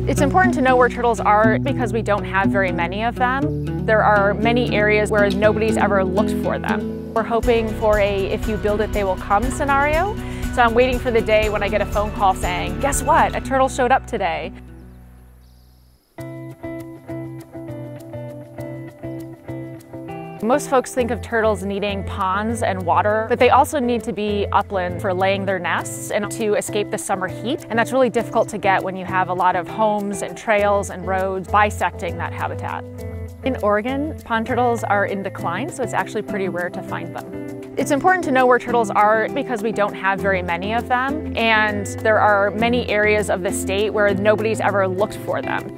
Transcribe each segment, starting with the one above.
It's important to know where turtles are because we don't have very many of them. There are many areas where nobody's ever looked for them. We're hoping for a "if you build it, they will come" scenario. So I'm waiting for the day when I get a phone call saying, "Guess what? A turtle showed up today." Most folks think of turtles needing ponds and water, but they also need to be upland for laying their nests and to escape the summer heat. And that's really difficult to get when you have a lot of homes and trails and roads bisecting that habitat. In Oregon, pond turtles are in decline, so it's actually pretty rare to find them. It's important to know where turtles are because we don't have very many of them, and there are many areas of the state where nobody's ever looked for them.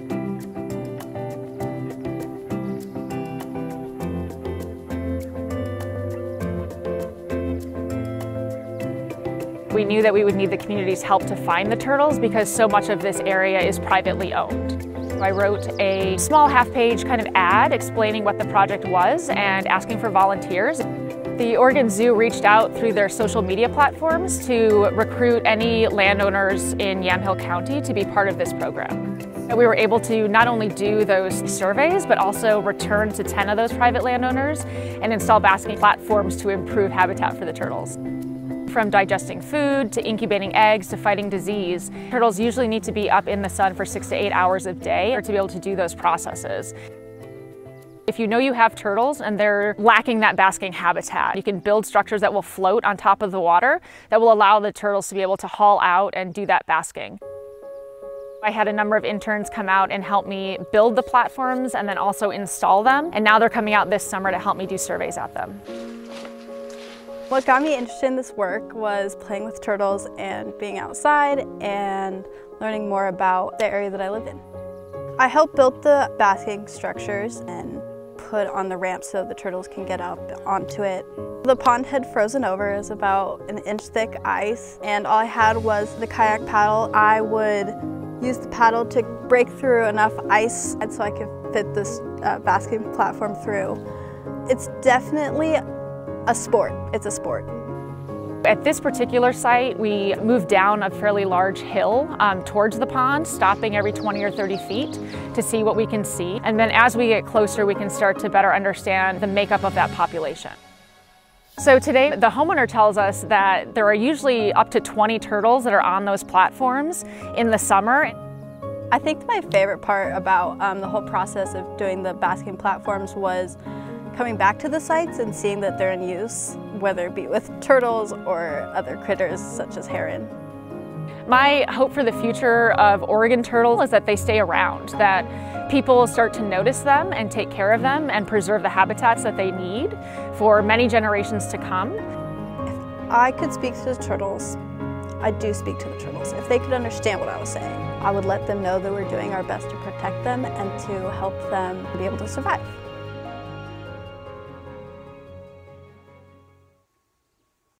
We knew that we would need the community's help to find the turtles because so much of this area is privately owned. I wrote a small half-page kind of ad explaining what the project was and asking for volunteers. The Oregon Zoo reached out through their social media platforms to recruit any landowners in Yamhill County to be part of this program. We were able to not only do those surveys, but also return to 10 of those private landowners and install basking platforms to improve habitat for the turtles. From digesting food, to incubating eggs, to fighting disease, turtles usually need to be up in the sun for 6 to 8 hours a day to be able to do those processes. If you know you have turtles and they're lacking that basking habitat, you can build structures that will float on top of the water that will allow the turtles to be able to haul out and do that basking. I had a number of interns come out and help me build the platforms and then also install them, and now they're coming out this summer to help me do surveys at them. What got me interested in this work was playing with turtles and being outside and learning more about the area that I live in. I helped build the basking structures and put on the ramp so the turtles can get up onto it. The pond had frozen over. It was about an inch thick ice, and all I had was the kayak paddle. I would use the paddle to break through enough ice so I could fit this basking platform through. It's definitely a sport. It's a sport. At this particular site, we moved down a fairly large hill towards the pond, stopping every 20 or 30 feet to see what we can see. And then as we get closer, we can start to better understand the makeup of that population. So today, the homeowner tells us that there are usually up to 20 turtles that are on those platforms in the summer. I think my favorite part about the whole process of doing the basking platforms was coming back to the sites and seeing that they're in use, whether it be with turtles or other critters such as heron. My hope for the future of Oregon turtles is that they stay around, that people start to notice them and take care of them and preserve the habitats that they need for many generations to come. If I could speak to the turtles, I do speak to the turtles. If they could understand what I was saying, I would let them know that we're doing our best to protect them and to help them be able to survive.